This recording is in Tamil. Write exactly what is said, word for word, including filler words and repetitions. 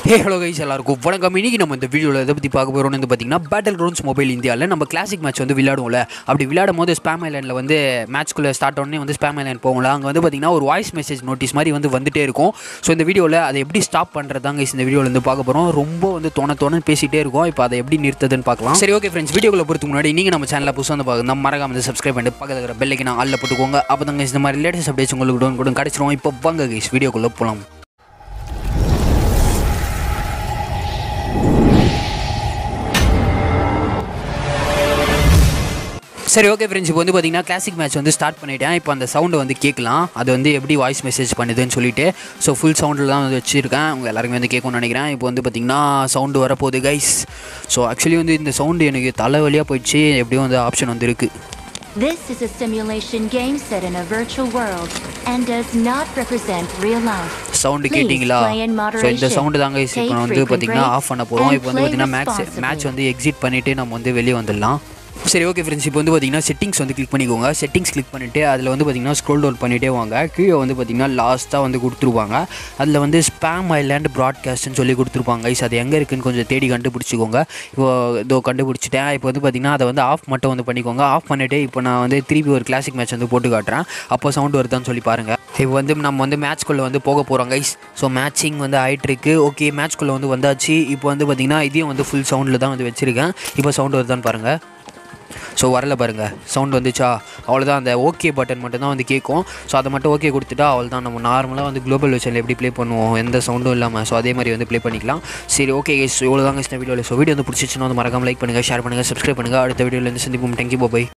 ஹே ஹலோ கைஸ் எல்லாருக்கும் வணக்கம். இன்னைக்கு நம்ம இந்த வீடியோவில் எதை பற்றி பார்க்க போகிறோம்னு வந்து பார்த்தீங்கன்னா பேட்டில் கிரவுண்ட்ஸ் மொபைல் இந்தியாவில் நம்ம கிளாசிக் மேட்ச் வந்து விளையாடுவோம்ல. அப்படி விளையாடும் போது ஸ்பாம் ஐலாண்டில் வந்து மேட்ச்க்குள்ளே ஸ்டார்ட் உடனே வந்து ஸ்பாம் ஐலாண்ட் போகல. அங்கே வந்து பார்த்தீங்கன்னா ஒரு வாய்ஸ் மெசேஜ் நோட்டீஸ் மாதிரி வந்து வந்துட்டே இருக்கும். ஸோ இந்த வீடியோவில் அதை எப்படி ஸ்டாப் பண்ணுறதாங்க இந்த வீடியோவில் வந்து பார்க்க போகிறோம். ரொம்ப வந்து தோண தோணு பேசிகிட்டே இருக்கும். இப்போ அதை எப்படி நிறுத்துதுன்னு பார்க்கலாம். சரி ஓகே ஃப்ரெண்ட்ஸ், வீடியோக்குள்ள போகிறதுக்கு முன்னாடி நீங்கள் நம்ம சேனலில் புதுசாக வந்து பார்க்கணும் மறக்காம வந்து சப்ஸ்கிரைப் பண்ணிட்டு பக்கத்தில் இருக்கிற பெல்லைக்கு நான் ஆளில் போட்டுக்கோங்க. அப்போ தாங்க இந்த மாதிரி லேட்டஸ்ட் அப்டேட்ஸ் உங்களுக்கு கூட கூட கிடச்சிரும். இப்போ வாங்க கைஸ் வீடியோக்குள்ளே போகலாம். சரி ஓகே ஃப்ரெண்ட்ஸ், இப்போ வந்து பார்த்தீங்கன்னா கிளாசிக் மேட்ச் வந்து ஸ்டார்ட் பண்ணிவிட்டேன். இப்போ அந்த சவுண்டை வந்து கேட்கலாம், அது வந்து எப்படி வாய்ஸ் மெசேஜ் பண்ணுதுன்னு சொல்லிட்டு. ஸோ ஃபுல் சவுண்டில் தான் வந்து வச்சுருக்கேன். அவங்க எல்லாருமே வந்து கேட்கணும்னு நினைக்கிறேன். இப்போ வந்து பார்த்திங்கன்னா சவுண்டு வரப்போகுது கைஸ். ஸோ ஆக்சுவலி வந்து இந்த சவுண்டு எனக்கு தலை வழியாக போயிடுச்சு. எப்படியும் வந்து ஆப்ஷன் வந்து இருக்குது. This is a simulation game set in a virtual world and does not represent real life. Sound கேட்டிங்களா? ஸோ இந்த சவுண்டு தாங்க இப்போ வந்து பார்த்திங்கன்னா ஆஃப் பண்ண போகிறோம். இப்போ வந்து பார்த்திங்கன்னா மேட்ச் மேட்ச் வந்து எக்ஸிட் பண்ணிவிட்டு நம்ம வந்து வெளியே வந்துடலாம். சரி ஓகே ஃப்ரெண்ட்ஸ், இப்போ வந்து பார்த்திங்கன்னா செட்டிங்ஸ் வந்து கிளிக் பண்ணிக்கோங்க. செட்டிங்ஸ் கிளிக் பண்ணிவிட்டு அதில் வந்து பார்த்திங்கன்னா ஸ்க்ரோல் டவுன் பண்ணிகிட்டே வாங்க. கீழே வந்து பார்த்திங்கன்னா லாஸ்ட்டாக வந்து கொடுத்துருப்பாங்க. அதில் வந்து ஸ்பாம் ஐலாண்ட் ப்ராட்காஸ்ட்னு சொல்லி கொடுத்துருப்பாங்க கைஸ். அது எங்கே இருக்குதுன்னு கொஞ்சம் தேடி கண்டுபிடிச்சிக்கோங்க. இப்போ இதோ கண்டுபிடிச்சிட்டேன். இப்போ வந்து பார்த்திங்கன்னா அதை வந்து ஆஃப் மட்டும் வந்து பண்ணிக்கோங்க. ஆஃப் பண்ணிவிட்டு இப்போ நான் வந்து திருப்பி ஒரு கிளாசிக் மேட்ச் வந்து போட்டு காட்டுறேன். அப்போ சவுண்டு வருதான்னு சொல்லி பாருங்கள். இப்போ வந்து நம்ம வந்து மேட்ச்குள்ளே வந்து போக போகிறோம் கைஸ். ஸோ மேட்சிங் வந்து ஆகிட்டுருக்கு. ஓகே மேட்ச்குள்ளே வந்து வந்தாச்சு. இப்போ வந்து பார்த்திங்கன்னா இதையும் வந்து ஃபுல் சவுண்டில் தான் வந்து வச்சுருக்கேன். இப்போ சவுண்டு வருதான்னு பாருங்கள். ஸோ வரல பாருங்கள், சவுண்ட் வந்துச்சா? அவ்வளோதான். அந்த ஓகே பட்டன் மட்டும்தான் வந்து கேட்கும். ஸோ அதை மட்டும் ஓகே கொடுத்துட்டா அவ்வளோதான். நம்ம நார்மலாக வந்து குளோபல் வெர்ஷனில் எப்படி ப்ளே பண்ணுவோம், எந்த சவுண்டும் இல்லாமல். ஸோ அதே மாதிரி வந்து ப்ளே பண்ணிக்கலாம். சரி ஓகே கைஸ், இவ்வளோ தாங்க இந்த வீடியோவில். ஸோ வீடியோ வந்து பிடிச்சிச்சுன்னா வந்து மறக்காம லைக் பண்ணுங்கள், ஷேர் பண்ணுங்கள், சப்ஸ்கிரைப் பண்ணுங்கள். அடுத்த வீடியோவில் வந்து சந்திப்போம். தேங்க்யூ பாய்.